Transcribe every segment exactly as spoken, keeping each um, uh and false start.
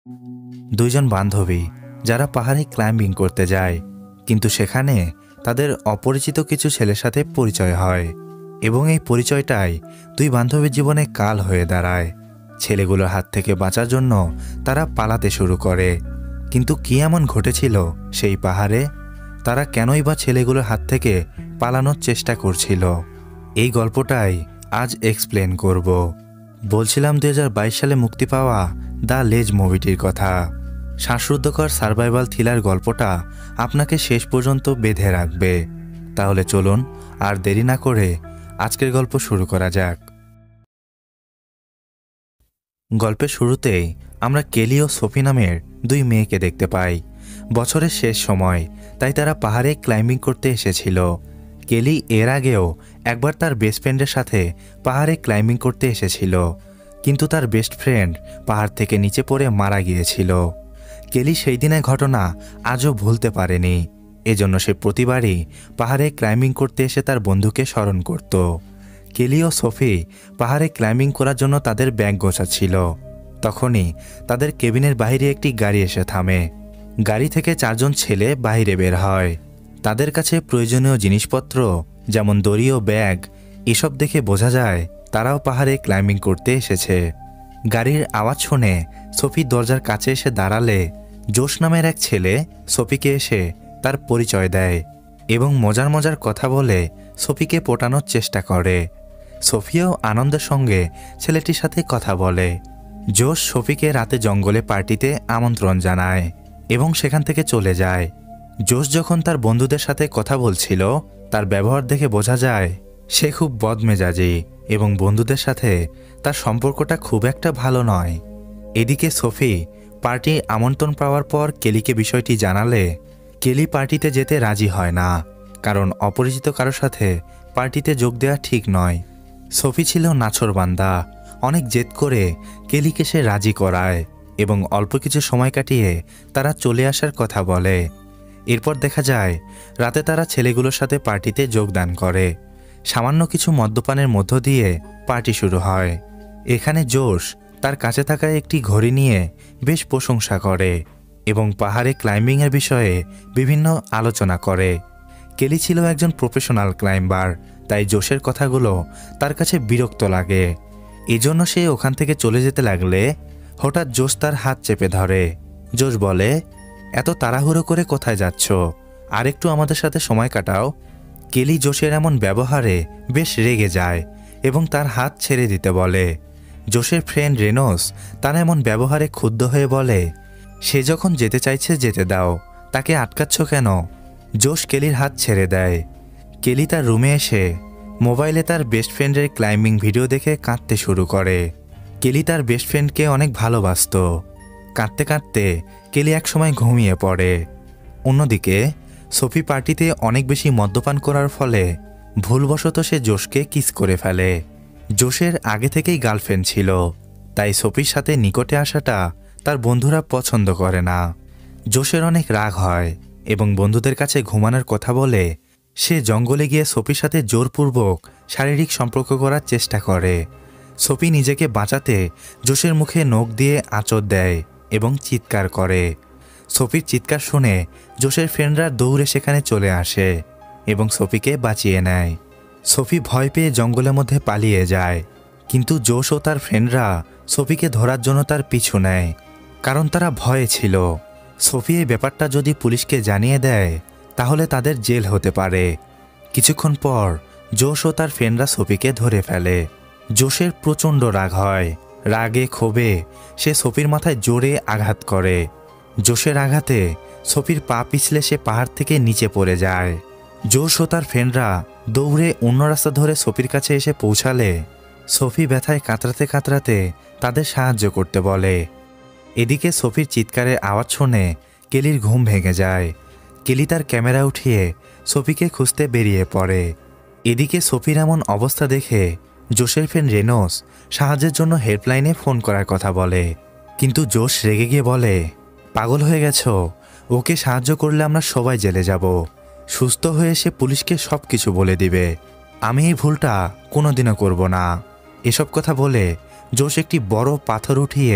দুইজন বান্ধবী যারা পাহাড়ে ক্লাইম্বিং করতে যায়, কিন্তু সেখানে তাদের অপরিচিত কিছু ছেলের সাথে পরিচয় হয় এবং এই পরিচয়টাই দুই বান্ধবীর জীবনে কাল হয়ে দাঁড়ায়। ছেলেগুলোর হাত থেকে বাঁচার জন্য তারা পালাতে শুরু করে। কিন্তু কি এমন ঘটেছিল সেই পাহাড়ে? তারা কেনই বা ছেলেগুলোর হাত থেকে পালানোর চেষ্টা করছিল? এই গল্পটাই আজ এক্সপ্লেন করব। বলছিলাম দুই হাজার বাইশ সালে মুক্তি পাওয়া দ্য লেজ মুভিটির কথা। শ্বাসরুদ্ধকর সার্ভাইভাল থ্রিলার গল্পটা আপনাকে শেষ পর্যন্ত বেঁধে রাখবে। তাহলে চলুন আর দেরি না করে আজকের গল্প শুরু করা যাক। গল্পের শুরুতেই আমরা কেলি ও সোফি নামের দুই মেয়েকে দেখতে পাই। বছরের শেষ সময়, তাই তারা পাহাড়ে ক্লাইম্বিং করতে এসেছিল। কেলি এর আগেও একবার তার বেস্ট ফ্রেন্ডের সাথে পাহাড়ে ক্লাইম্বিং করতে এসেছিল, কিন্তু তার বেস্ট ফ্রেন্ড পাহাড় থেকে নিচে পড়ে মারা গিয়েছিল। কেলি সেই দিনের ঘটনা আজও ভুলতে পারেনি। এজন্য সে প্রতিবারই পাহাড়ে ক্লাইম্বিং করতে এসে তার বন্ধুকে স্মরণ করত। কেলি ও সোফি পাহাড়ে ক্লাইম্বিং করার জন্য তাদের ব্যাগ গোছাচ্ছিল। তখনই তাদের কেবিনের বাইরে একটি গাড়ি এসে থামে। গাড়ি থেকে চারজন ছেলে বাইরে বের হয়। তাদের কাছে প্রয়োজনীয় জিনিসপত্র যেমন দড়ি ও ব্যাগ এসব দেখে বোঝা যায় তারাও পাহাড়ে ক্লাইম্বিং করতে এসেছে। গাড়ির আওয়াজ শুনে সোফি দরজার কাছে এসে দাঁড়ালে জোশ নামের এক ছেলে সোফিকে এসে তার পরিচয় দেয় এবং মজার মজার কথা বলে সোফিকে পটানোর চেষ্টা করে। সোফিও আনন্দের সঙ্গে ছেলেটির সাথে কথা বলে। জোশ সোফিকে রাতে জঙ্গলে পার্টিতে আমন্ত্রণ জানায় এবং সেখান থেকে চলে যায়। জোশ যখন তার বন্ধুদের সাথে কথা বলছিল, তার ব্যবহার দেখে বোঝা যায় সে খুব বদমেজাজি এবং বন্ধুদের সাথে তার সম্পর্কটা খুব একটা ভালো নয়। এদিকে সোফি পার্টির আমন্ত্রণ পাওয়ার পর কেলিকে বিষয়টি জানালে কেলি পার্টিতে যেতে রাজি হয় না, কারণ অপরিচিত কারোর সাথে পার্টিতে যোগ দেওয়া ঠিক নয়। সোফি ছিল নাছোড়বান্দা। অনেক জেদ করে কেলিকে সে রাজি করায় এবং অল্প কিছু সময় কাটিয়ে তারা চলে আসার কথা বলে। এরপর দেখা যায় রাতে তারা ছেলেগুলোর সাথে পার্টিতে যোগদান করে। সামান্য কিছু মদ্যপানের মধ্য দিয়ে পার্টি শুরু হয়। এখানে জোশ তার কাছে থাকা একটি ঘড়ি নিয়ে বেশ প্রশংসা করে এবং পাহাড়ে ক্লাইম্বিংয়ের বিষয়ে বিভিন্ন আলোচনা করে। কেলি ছিল একজন প্রফেশনাল ক্লাইম্বার, তাই জোশের কথাগুলো তার কাছে বিরক্ত লাগে। এজন্য সে ওখান থেকে চলে যেতে লাগলে হঠাৎ জোশ তার হাত চেপে ধরে। জোশ বলে, এত তাড়াহুড়ো করে কোথায় যাচ্ছ? আর একটু আমাদের সাথে সময় কাটাও। কেলি জোশের এমন ব্যবহারে বেশ রেগে যায় এবং তার হাত ছেড়ে দিতে বলে। জোশের ফ্রেন্ড রেনোস তার এমন ব্যবহারে ক্ষুব্ধ হয়ে বলে, সে যখন যেতে চাইছে যেতে দাও, তাকে আটকাচ্ছ কেন? জোশ কেলির হাত ছেড়ে দেয়। কেলি তার রুমে এসে মোবাইলে তার বেস্ট ফ্রেন্ডের ক্লাইম্বিং ভিডিও দেখে কাঁদতে শুরু করে। কেলি তার বেস্ট ফ্রেন্ডকে অনেক ভালোবাসত। কাঁদতে কাঁদতে কেলি একসময় ঘুমিয়ে পড়ে। অন্যদিকে সোফি পার্টিতে অনেক বেশি মদ্যপান করার ফলে ভুলবশত সে জোশকে কিস করে ফেলে। জোশের আগে থেকেই গার্লফ্রেন্ড ছিল, তাই সোফির সাথে নিকটে আসাটা তার বন্ধুরা পছন্দ করে না। জোশের অনেক রাগ হয় এবং বন্ধুদের কাছে ঘুমানোর কথা বলে সে জঙ্গলে গিয়ে সোফির সাথে জোরপূর্বক শারীরিক সম্পর্ক করার চেষ্টা করে। সোফি নিজেকে বাঁচাতে জোশের মুখে নখ দিয়ে আঁচড় দেয় এবং চিৎকার করে। সোফির চিৎকার শুনে জোশের ফ্রেন্ডরা দৌড়ে সেখানে চলে আসে এবং সোফিকে বাঁচিয়ে নেয়। সোফি ভয় পেয়ে জঙ্গলের মধ্যে পালিয়ে যায়, কিন্তু জোশ ও তার ফ্রেন্ডরা সোফিকে ধরার জন্য তার পিছু নেয়, কারণ তারা ভয়ে ছিল সোফি এই ব্যাপারটা যদি পুলিশকে জানিয়ে দেয় তাহলে তাদের জেল হতে পারে। কিছুক্ষণ পর জোশ ও তার ফ্রেন্ডরা সোফিকে ধরে ফেলে। জোশের প্রচণ্ড রাগ হয়। রাগে ক্ষোভে সে সোফির মাথায় জোরে আঘাত করে। জোশের আঘাতে সোফির পা পিছলে সে পাহাড় থেকে নিচে পড়ে যায়। জোশ ও তার ফ্রেন্ডরা দৌড়ে অন্য রাস্তা ধরে সোফির কাছে এসে পৌঁছালে সোফি ব্যথায় কাতরাতে কাতরাতে তাদের সাহায্য করতে বলে। এদিকে সোফির চিৎকারের আওয়াজ শুনে কেলির ঘুম ভেঙে যায়। কেলি তার ক্যামেরা উঠিয়ে সোফিকে খুঁজতে বেরিয়ে পড়ে। এদিকে সোফির এমন অবস্থা দেখে জোশের ফ্রেন্ড রেনোস সাহায্যের জন্য হেল্পলাইনে ফোন করার কথা বলে, কিন্তু জোশ রেগে গিয়ে বলে, পাগল হয়ে গেছো? ওকে সাহায্য করলে আমরা সবাই জেলে যাব। সুস্থ হয়ে সে পুলিশকে সব কিছু বলে দিবে। আমি এই ভুলটা কোনোদিনও করব না। এসব কথা বলে জোশ একটি বড় পাথর উঠিয়ে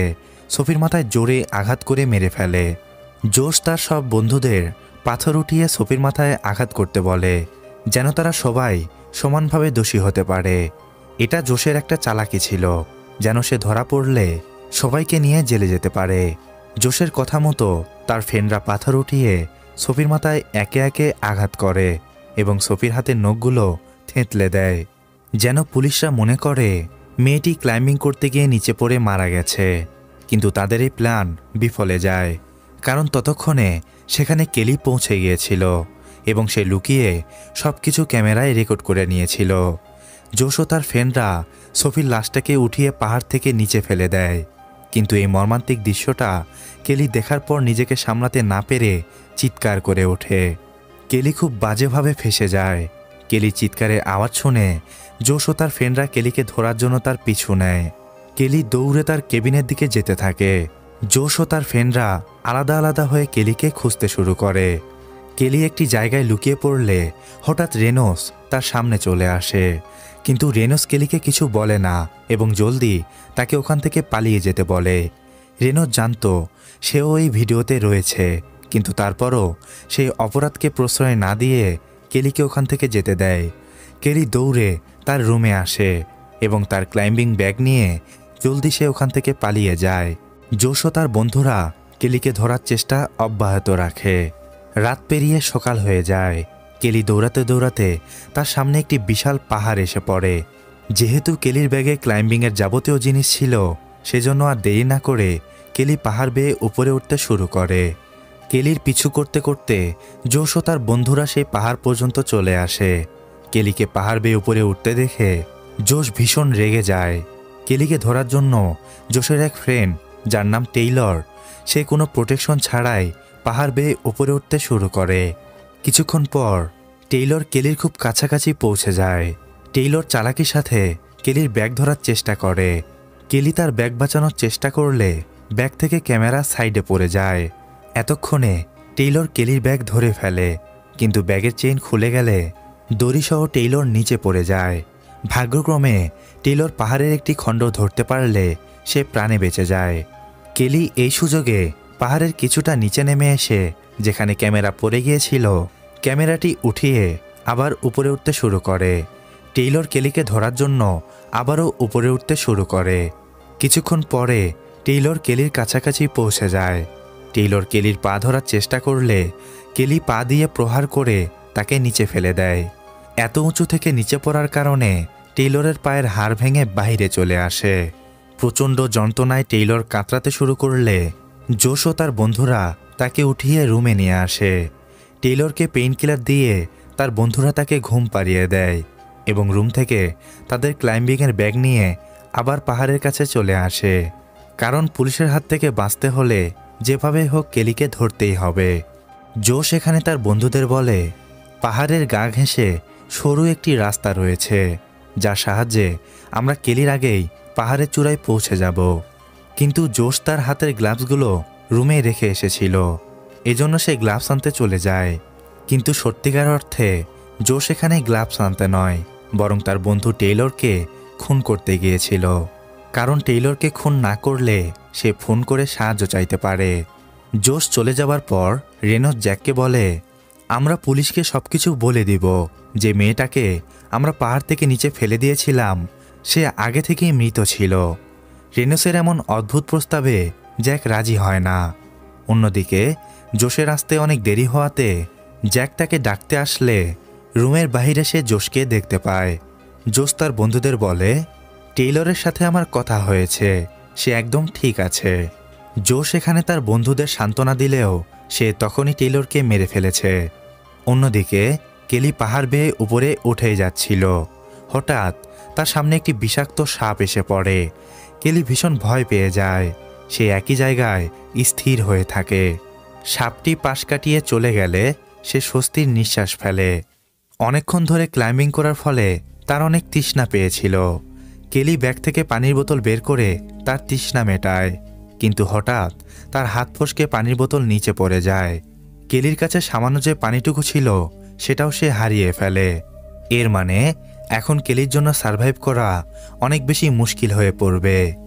সোফির মাথায় জোরে আঘাত করে মেরে ফেলে। জোশ তার সব বন্ধুদের পাথর উঠিয়ে সোফির মাথায় আঘাত করতে বলে, যেন তারা সবাই সমানভাবে দোষী হতে পারে। এটা জোশের একটা চালাকি ছিল, যেন সে ধরা পড়লে সবাইকে নিয়ে জেলে যেতে পারে। জোশের কথা মতো তার ফ্রেন্ডরা পাথর উঠিয়ে সোফির মাথায় একে একে আঘাত করে এবং সোফির হাতের নখগুলো থেঁতলে দেয়, যেন পুলিশরা মনে করে মেয়েটি ক্লাইম্বিং করতে গিয়ে নিচে পড়ে মারা গেছে। কিন্তু তাদের এই প্ল্যান বিফলে যায়, কারণ ততক্ষণে সেখানে কেলি পৌঁছে গিয়েছিল এবং সে লুকিয়ে সব কিছু ক্যামেরায় রেকর্ড করে নিয়েছিল। জোশ ও তার ফ্রেন্ডরা সোফির লাশটাকে উঠিয়ে পাহাড় থেকে নিচে ফেলে দেয়, কিন্তু এই মর্মান্তিক দৃশ্যটা কেলি দেখার পর নিজেকে সামলাতে না পেরে চিৎকার করে ওঠে। কেলি খুব বাজেভাবে ফেঁসে যায়। কেলি চিৎকারের আওয়াজ শুনে জোশ ও তার ফ্রেন্ডরা কেলিকে ধরার জন্য তার পিছু নেয়। কেলি দৌড়ে তার কেবিনের দিকে যেতে থাকে। জোশ ও তার ফ্রেন্ডরা আলাদা আলাদা হয়ে কেলিকে খুঁজতে শুরু করে। কেলি একটি জায়গায় লুকিয়ে পড়লে হঠাৎ রেনোস তার সামনে চলে আসে, কিন্তু রেনোস কেলিকে কিছু বলে না এবং জলদি তাকে ওখান থেকে পালিয়ে যেতে বলে। রেনোস জানতো সেও এই ভিডিওতে রয়েছে, কিন্তু তারপরও সেই অপরাধকে প্রশ্রয় না দিয়ে কেলিকে ওখান থেকে যেতে দেয়। কেলি দৌড়ে তার রুমে আসে এবং তার ক্লাইম্বিং ব্যাগ নিয়ে জলদি সে ওখান থেকে পালিয়ে যায়। জোশ ও তার বন্ধুরা কেলিকে ধরার চেষ্টা অব্যাহত রাখে। রাত পেরিয়ে সকাল হয়ে যায়। কেলি দৌড়াতে দৌড়াতে তার সামনে একটি বিশাল পাহাড় এসে পড়ে। যেহেতু কেলির ব্যাগে ক্লাইম্বিংয়ের যাবতীয় জিনিস ছিল, সেজন্য আর দেরি না করে কেলি পাহাড় বেয়ে উপরে উঠতে শুরু করে। কেলির পিছু করতে করতে জোশ ও তার বন্ধুরা সেই পাহাড় পর্যন্ত চলে আসে। কেলিকে পাহাড় বেয়ে উপরে উঠতে দেখে জোশ ভীষণ রেগে যায়। কেলিকে ধরার জন্য জোশের এক ফ্রেন্ড, যার নাম টেইলর, সে কোনো প্রোটেকশন ছাড়াই পাহাড় বেয়ে উপরে উঠতে শুরু করে। কিছুক্ষণ পর টেইলর কেলির খুব কাছাকাছি পৌঁছে যায়। টেইলর চালাকির সাথে কেলির ব্যাগ ধরার চেষ্টা করে। কেলি তার ব্যাগ বাঁচানোর চেষ্টা করলে ব্যাগ থেকে ক্যামেরা সাইডে পড়ে যায়। এতক্ষণে টেইলর কেলির ব্যাগ ধরে ফেলে, কিন্তু ব্যাগের চেইন খুলে গেলে দড়িসহ টেইলর নিচে পড়ে যায়। ভাগ্যক্রমে টেইলর পাহাড়ের একটি খণ্ড ধরতে পারলে সে প্রাণে বেঁচে যায়। কেলি এই সুযোগে পাহাড়ের কিছুটা নিচে নেমে এসে যেখানে ক্যামেরা পড়ে গিয়েছিল, ক্যামেরাটি উঠিয়ে আবার উপরে উঠতে শুরু করে। টেইলর কেলিকে ধরার জন্য আবারও উপরে উঠতে শুরু করে। কিছুক্ষণ পরে টেইলর কেলির কাছাকাছি পৌঁছে যায়। টেইলর কেলির পা ধরার চেষ্টা করলে কেলি পা দিয়ে প্রহার করে তাকে নিচে ফেলে দেয়। এত উঁচু থেকে নিচে পড়ার কারণে টেইলরের পায়ের হাড় ভেঙে বাইরে চলে আসে। প্রচণ্ড যন্ত্রণায় টেইলর কাতরাতে শুরু করলে জোশ ও তার বন্ধুরা তাকে উঠিয়ে রুমে নিয়ে আসে। টেইলরকে পেইন কিলার দিয়ে তার বন্ধুরা তাকে ঘুম পাড়িয়ে দেয় এবং রুম থেকে তাদের ক্লাইম্বিংয়ের ব্যাগ নিয়ে আবার পাহাড়ের কাছে চলে আসে, কারণ পুলিশের হাত থেকে বাঁচতে হলে যেভাবে হোক কেলিকে ধরতেই হবে। জোশ এখানে তার বন্ধুদের বলে পাহাড়ের গা ঘেঁষে সরু একটি রাস্তা রয়েছে, যার সাহায্যে আমরা কেলির আগেই পাহাড়ের চূড়ায় পৌঁছে যাব। কিন্তু জোশ তার হাতের গ্লাভসগুলো রুমে রেখে এসেছিল, এজন্য সে গ্লাভস আনতে চলে যায়। কিন্তু সত্যিকার অর্থে জোশ এখানে গ্লাভস আনতে নয়, বরং তার বন্ধু টেইলরকে খুন করতে গিয়েছিল, কারণ টেইলরকে খুন না করলে সে ফোন করে সাহায্য চাইতে পারে। জোশ চলে যাওয়ার পর রেনোস জ্যাককে বলে, আমরা পুলিশকে সব কিছু বলে দিব যে মেয়েটাকে আমরা পাহাড় থেকে নিচে ফেলে দিয়েছিলাম সে আগে থেকেই মৃত ছিল। রেনোসের এমন অদ্ভুত প্রস্তাবে জ্যাক রাজি হয় না। অন্যদিকে জোশের আসতে অনেক দেরি হওয়াতে জ্যাক তাকে ডাকতে আসলে রুমের বাইরে সে জোশকে দেখতে পায়। জোশ তার বন্ধুদের বলে, টেইলরের সাথে আমার কথা হয়েছে, সে একদম ঠিক আছে। জোশ এখানে তার বন্ধুদের সান্ত্বনা দিলেও সে তখনই টেইলরকে মেরে ফেলেছে। অন্যদিকে কেলি পাহাড় বেয়ে উপরে উঠে যাচ্ছিল। হঠাৎ তার সামনে একটি বিষাক্ত সাপ এসে পড়ে। কেলি ভীষণ ভয় পেয়ে যায়। সে একই জায়গায় স্থির হয়ে থাকে। সাপটি পাশ কাটিয়ে চলে গেলে সে স্বস্তির নিঃশ্বাস ফেলে। অনেকক্ষণ ধরে ক্লাইম্বিং করার ফলে তার অনেক তৃষ্ণা পেয়েছিল। কেলি ব্যাগ থেকে পানির বোতল বের করে তার তৃষ্ণা মেটায়, কিন্তু হঠাৎ তার হাত ফসকে পানির বোতল নিচে পড়ে যায়। কেলির কাছে সামান্য যে পানিটুকু ছিল সেটাও সে হারিয়ে ফেলে। এর মানে এখন কেলির জন্য সার্ভাইভ করা অনেক বেশি মুশকিল হয়ে পড়বে।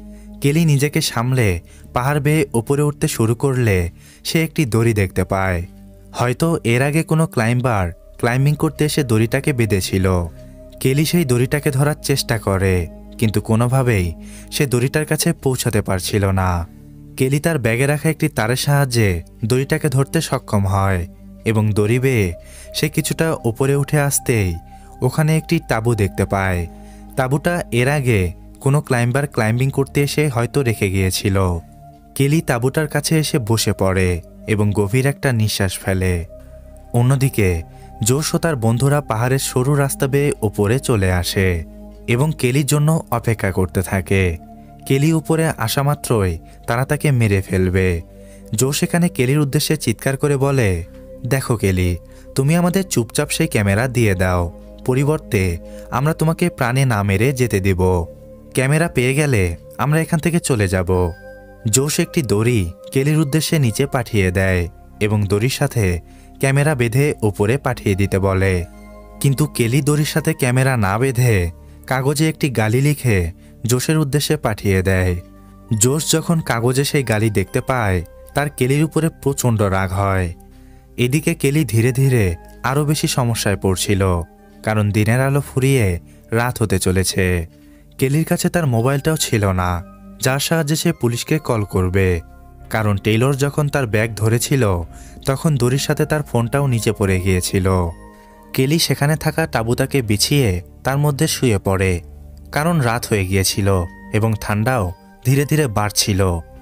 কেলি নিজেকে সামলে পাহাড় বেয়ে উপরে উঠতে শুরু করলে সে একটি দড়ি দেখতে পায়। হয়তো এর আগে কোনো ক্লাইম্বার ক্লাইম্বিং করতে এসে দড়িটাকে বেঁধেছিল। কেলি সেই দড়িটাকে ধরার চেষ্টা করে, কিন্তু কোনোভাবেই সে দড়িটার কাছে পৌঁছাতে পারছিল না। কেলি তার ব্যাগে রাখা একটি তারের সাহায্যে দড়িটাকে ধরতে সক্ষম হয় এবং দড়ি বেয়ে সে কিছুটা উপরে উঠে আসতেই ওখানে একটি তাঁবু দেখতে পায়। তাঁবুটা এর আগে কোনো ক্লাইম্বার ক্লাইম্বিং করতে এসে হয়তো রেখে গিয়েছিল। কেলি তাঁবুটার কাছে এসে বসে পড়ে এবং গভীর একটা নিঃশ্বাস ফেলে। অন্যদিকে জোশ ও তার বন্ধুরা পাহাড়ের সরু রাস্তা বেয়ে উপরে চলে আসে এবং কেলির জন্য অপেক্ষা করতে থাকে। কেলি উপরে আসা মাত্রই তারা তাকে মেরে ফেলবে। জোশ এখানে কেলির উদ্দেশ্যে চিৎকার করে বলে, দেখো কেলি, তুমি আমাদের চুপচাপ সেই ক্যামেরা দিয়ে দাও, পরিবর্তে আমরা তোমাকে প্রাণে না মেরে যেতে দেব। ক্যামেরা পেয়ে গেলে আমরা এখান থেকে চলে যাব। জোশ একটি দড়ি কেলির উদ্দেশ্যে নিচে পাঠিয়ে দেয় এবং দড়ির সাথে ক্যামেরা বেঁধে উপরে পাঠিয়ে দিতে বলে। কিন্তু কেলি দড়ির সাথে ক্যামেরা না বেঁধে কাগজে একটি গালি লিখে জোশের উদ্দেশ্যে পাঠিয়ে দেয়। জোশ যখন কাগজে সেই গালি দেখতে পায়, তার কেলির উপরে প্রচণ্ড রাগ হয়। এদিকে কেলি ধীরে ধীরে আরও বেশি সমস্যায় পড়ছিল, কারণ দিনের আলো ফুরিয়ে রাত হতে চলেছে। কেলির কাছে তার মোবাইলটাও ছিল না, যার সাহায্যে সে পুলিশকে কল করবে, কারণ টেইলর যখন তার ব্যাগ ধরেছিল তখন দড়ির সাথে তার ফোনটাও নিচে পড়ে গিয়েছিল। কেলি সেখানে থাকা তাঁবুটাকে বিছিয়ে তার মধ্যে শুয়ে পড়ে, কারণ রাত হয়ে গিয়েছিল এবং ঠান্ডাও ধীরে ধীরে বাড়ছিল।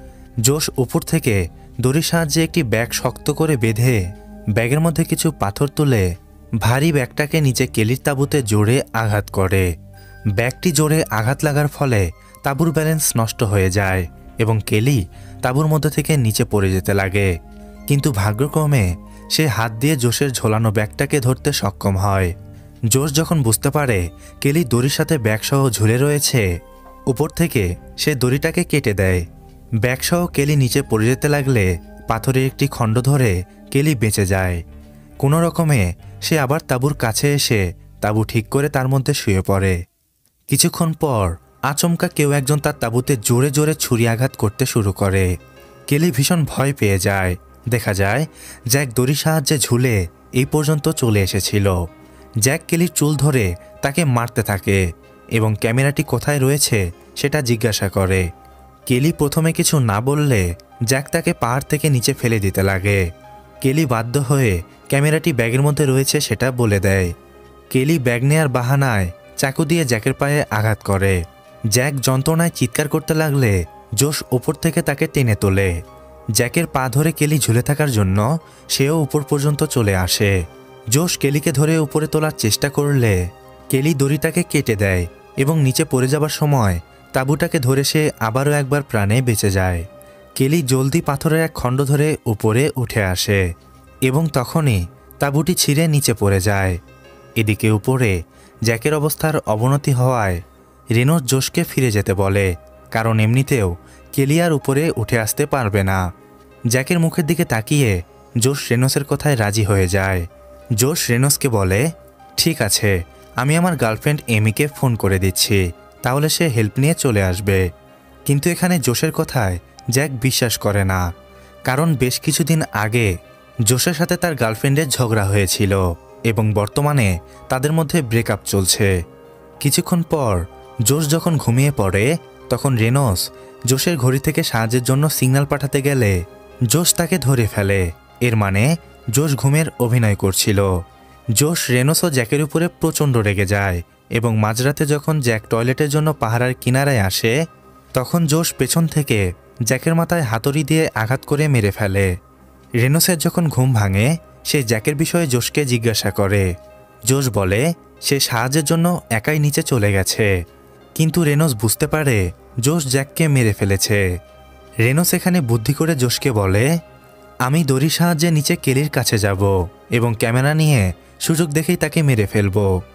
জোশ উপর থেকে দড়ির সাহায্যে একটি ব্যাগ শক্ত করে বেঁধে ব্যাগের মধ্যে কিছু পাথর তুলে ভারী ব্যাগটাকে নিচে কেলির তাঁবুতে জোরে আঘাত করে। ব্যাগটি জোরে আঘাত লাগার ফলে তাঁবুর ব্যালেন্স নষ্ট হয়ে যায় এবং কেলি তাঁবুর মধ্যে থেকে নিচে পড়ে যেতে লাগে। কিন্তু ভাগ্যক্রমে সে হাত দিয়ে জোশের ঝোলানো ব্যাগটাকে ধরতে সক্ষম হয়। জোশ যখন বুঝতে পারে কেলি দড়ির সাথে ব্যাগসহ ঝুলে রয়েছে, উপর থেকে সে দড়িটাকে কেটে দেয়। ব্যাগসহ কেলি নিচে পড়ে যেতে লাগলে পাথরের একটি খণ্ড ধরে কেলি বেঁচে যায়। কোনো রকমে সে আবার তাঁবুর কাছে এসে তাঁবু ঠিক করে তার মধ্যে শুয়ে পড়ে। কিছুক্ষণ পর আচমকা কেউ একজন তার তাঁবুতে জোরে জোরে ছুরি আঘাত করতে শুরু করে। কেলি ভীষণ ভয় পেয়ে যায়। দেখা যায় জ্যাক দড়ির সাহায্যে ঝুলে এই পর্যন্ত চলে এসেছিল। জ্যাক কেলির চুল ধরে তাকে মারতে থাকে এবং ক্যামেরাটি কোথায় রয়েছে সেটা জিজ্ঞাসা করে। কেলি প্রথমে কিছু না বললে জ্যাক তাকে পাহাড় থেকে নিচে ফেলে দিতে লাগে। কেলি বাধ্য হয়ে ক্যামেরাটি ব্যাগের মধ্যে রয়েছে সেটা বলে দেয়। কেলি ব্যাগ নেয়ার বাহানায় চাকু দিয়ে জ্যাকের পায়ে আঘাত করে। জ্যাক যন্ত্রণায় চিৎকার করতে লাগলে জোশ উপর থেকে তাকে টেনে তোলে। জ্যাকের পা ধরে কেলি ঝুলে থাকার জন্য সেও উপর পর্যন্ত চলে আসে। জোশ কেলিকে ধরে উপরে তোলার চেষ্টা করলে কেলি দড়িটাকে কেটে দেয় এবং নিচে পড়ে যাবার সময় তাঁবুটাকে ধরে সে আবারও একবার প্রাণে বেঁচে যায়। কেলি জলদি পাথরের এক খণ্ড ধরে উপরে উঠে আসে এবং তখনই তাঁবুটি ছিঁড়ে নিচে পড়ে যায়। এদিকে উপরে জ্যাকের অবস্থার অবনতি হওয়ায় রেনোস জোশকে ফিরে যেতে বলে, কারণ এমনিতেও কেলি আর উপরে উঠে আসতে পারবে না। জ্যাকের মুখের দিকে তাকিয়ে জোশ রেনোসের কথায় রাজি হয়ে যায়। জোশ রেনোসকে বলে, ঠিক আছে, আমি আমার গার্লফ্রেন্ড এমিকে ফোন করে দিচ্ছি, তাহলে সে হেল্প নিয়ে চলে আসবে। কিন্তু এখানে জোশের কথায় জ্যাক বিশ্বাস করে না, কারণ বেশ কিছুদিন আগে জোশের সাথে তার গার্লফ্রেন্ডের ঝগড়া হয়েছিল এবং বর্তমানে তাদের মধ্যে ব্রেকআপ চলছে। কিছুক্ষণ পর জোশ যখন ঘুমিয়ে পড়ে তখন রেনোস জোশের ঘড়ি থেকে সাহায্যের জন্য সিগন্যাল পাঠাতে গেলে জোশ তাকে ধরে ফেলে। এর মানে জোশ ঘুমের অভিনয় করছিল। জোশ রেনোস ও জ্যাকের উপরে প্রচণ্ড রেগে যায় এবং মাঝরাতে যখন জ্যাক টয়লেটের জন্য পাহাড়ের কিনারায় আসে তখন জোশ পেছন থেকে জ্যাকের মাথায় হাতুড়ি দিয়ে আঘাত করে মেরে ফেলে। রেনোসের যখন ঘুম ভাঙে সে জ্যাকের বিষয়ে জোশকে জিজ্ঞাসা করে। জোশ বলে সে সাহায্যের জন্য একাই নিচে চলে গেছে, কিন্তু রেনোস বুঝতে পারে জোশ জ্যাককে মেরে ফেলেছে। রেনোস এখানে বুদ্ধি করে জোশকে বলে, আমি দড়ির সাহায্যে নিচে কেলির কাছে যাব এবং ক্যামেরা নিয়ে সুযোগ দেখেই তাকে মেরে ফেলব।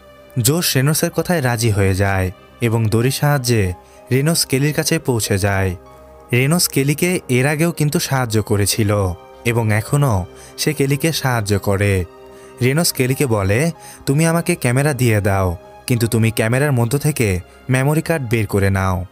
জোশ রেনোসের কথায় রাজি হয়ে যায় এবং দড়ির সাহায্যে রেনোস কেলির কাছে পৌঁছে যায়। রেনোস কেলিকে এর আগেও কিন্তু সাহায্য করেছিল এবং এখনও সে কেলিকে সাহায্য করে। রেনোস কেলিকে বলে, তুমি আমাকে ক্যামেরা দিয়ে দাও, কিন্তু তুমি ক্যামেরার মধ্য থেকে মেমোরি কার্ড বের করে নাও।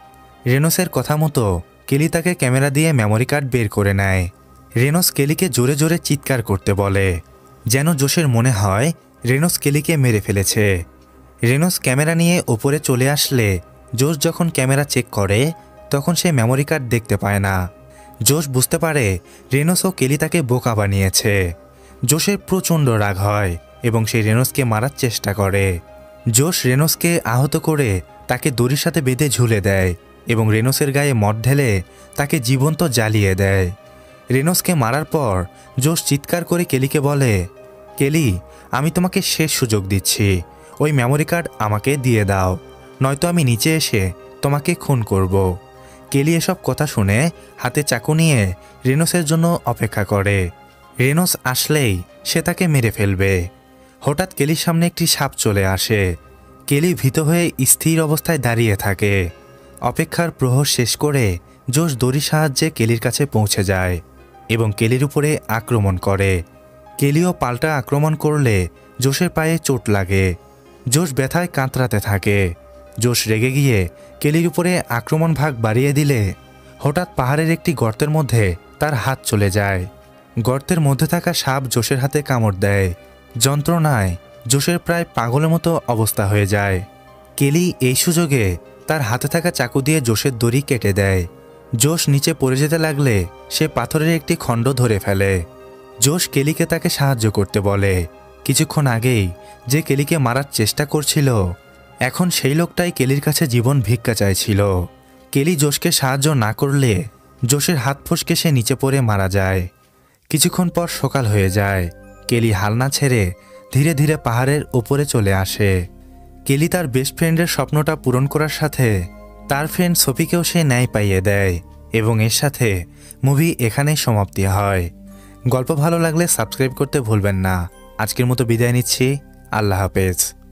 রেনোসের কথা মতো কেলি তাকে ক্যামেরা দিয়ে মেমোরি কার্ড বের করে নেয়। রেনোস কেলিকে জোরে জোরে চিৎকার করতে বলে, যেন জোশের মনে হয় রেনোস কেলিকে মেরে ফেলেছে। রেনোস ক্যামেরা নিয়ে ওপরে চলে আসলে জোশ যখন ক্যামেরা চেক করে তখন সে মেমোরি কার্ড দেখতে পায় না। জোশ বুঝতে পারে রেনোস ও কেলি তাকে বোকা বানিয়েছে। জোশের প্রচণ্ড রাগ হয় এবং সে রেনোসকে মারার চেষ্টা করে। জোশ রেনোসকে আহত করে তাকে দড়ির সাথে বেঁধে ঝুলে দেয় এবং রেনোসের গায়ে মদ ঢেলে তাকে জীবন্ত জ্বালিয়ে দেয়। রেনোসকে মারার পর জোশ চিৎকার করে কেলিকে বলে, কেলি, আমি তোমাকে শেষ সুযোগ দিচ্ছি, ওই মেমোরি কার্ড আমাকে দিয়ে দাও, নয়তো আমি নিচে এসে তোমাকে খুন করব। কেলি এসব কথা শুনে হাতে চাকু নিয়ে রেনোসের জন্য অপেক্ষা করে। রেনোস আসলেই সে তাকে মেরে ফেলবে। হঠাৎ কেলির সামনে একটি সাপ চলে আসে। কেলি ভীত হয়ে স্থির অবস্থায় দাঁড়িয়ে থাকে। অপেক্ষার প্রহর শেষ করে জোশ দড়ির সাহায্যে কেলির কাছে পৌঁছে যায় এবং কেলির উপরে আক্রমণ করে। কেলিও পাল্টা আক্রমণ করলে জোশের পায়ে চোট লাগে। জোশ ব্যথায় কাতরাতে থাকে। জোশ রেগে গিয়ে কেলির উপরে আক্রমণ ভাগ বাড়িয়ে দিলে হঠাৎ পাহাড়ের একটি গর্তের মধ্যে তার হাত চলে যায়। গর্তের মধ্যে থাকা সাপ জোশের হাতে কামড় দেয়। যন্ত্রণায় জোশের প্রায় পাগলের মতো অবস্থা হয়ে যায়। কেলি এই সুযোগে তার হাতে থাকা চাকু দিয়ে জোশের দড়ি কেটে দেয়। জোশ নিচে পড়ে যেতে লাগলে সে পাথরের একটি খণ্ড ধরে ফেলে। জোশ কেলিকে তাকে সাহায্য করতে বলে। কিছুক্ষণ আগেই যে কেলিকে মারার চেষ্টা করছিল এখন সেই লোকটাই কেলির কাছে জীবন ভিক্ষা চাইছিল। কেলি জোশকে সাহায্য না করলে জোশের হাত ফসকে সে নিচে পড়ে মারা যায়। কিছুক্ষণ পর সকাল হয়ে যায়। কেলি হাল না ছেড়ে ধীরে ধীরে পাহাড়ের উপরে চলে আসে। কেলি তার বেস্ট ফ্রেন্ডের স্বপ্নটা পূরণ করার সাথে তার ফ্রেন্ড সোফিকেও সে ন্যায় পাইয়ে দেয় এবং এর সাথে মুভি এখানেই সমাপ্তি হয়। গল্প ভালো লাগলে সাবস্ক্রাইব করতে ভুলবেন না। আজকের মতো বিদায় নিচ্ছি। আল্লাহ হাফেজ।